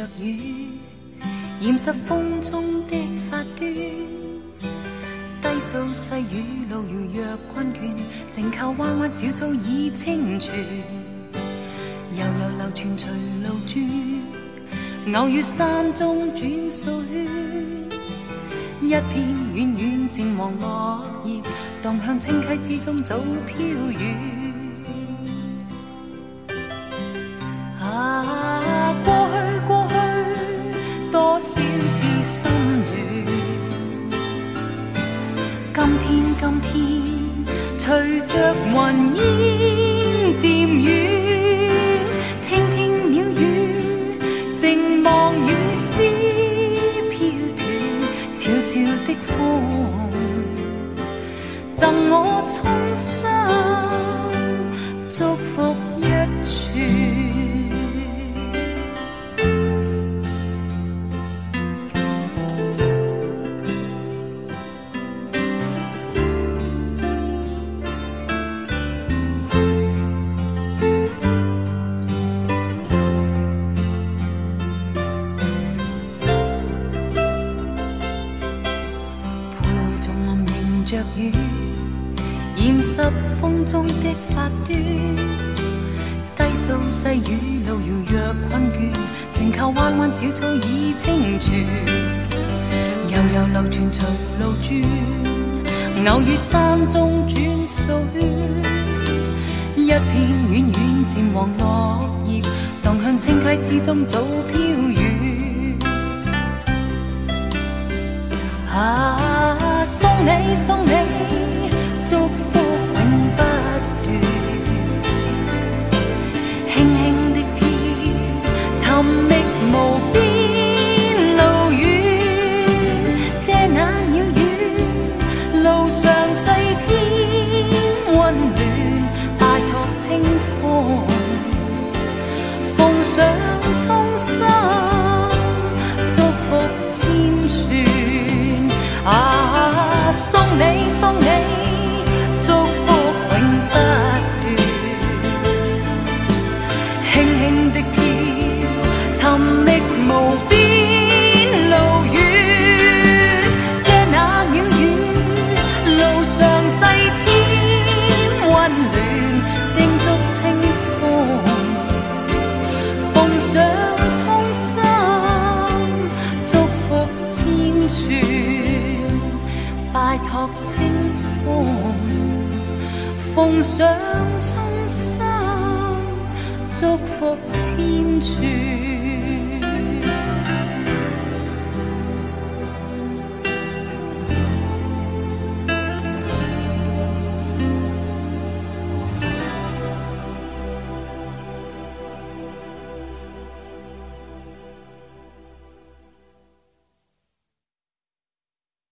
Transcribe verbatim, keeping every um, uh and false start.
雨，染湿风中的发端。低诉细雨路遙若困倦，靜靠彎彎小草已清泉。悠悠流傳隨路轉，偶遇山中轉數圈。一片遠遠漸黃落葉，蕩向清溪之中早飄遠。啊，過去過去，多少次心亂。今天今天，隨着雲煙漸遠，聽聽鳥語，靜望雨絲飄斷，悄悄的風，贈我衷心祝福一串。着雨，染濕風中的發端。低訴細雨路遙若困倦，靜靠彎彎小草已清泉。悠悠流傳隨路轉，偶遇山中轉數圈。一片遠遠漸黃落葉，蕩向清溪之中早飄遠。啊，送你送你，祝福永不斷，輕輕的飄，尋覓無邊路遠，遮那鳥語，路上細天溫暖，拜託清風，奉上衷心祝福千串。啊，送你送你，祝福永不斷，輕輕的飄，尋覓無邊路遠，遮那鳥語，路上細天溫暖，叮囑清風，奉上衷心祝福千串。拜託清風，奉上衷心祝福千串。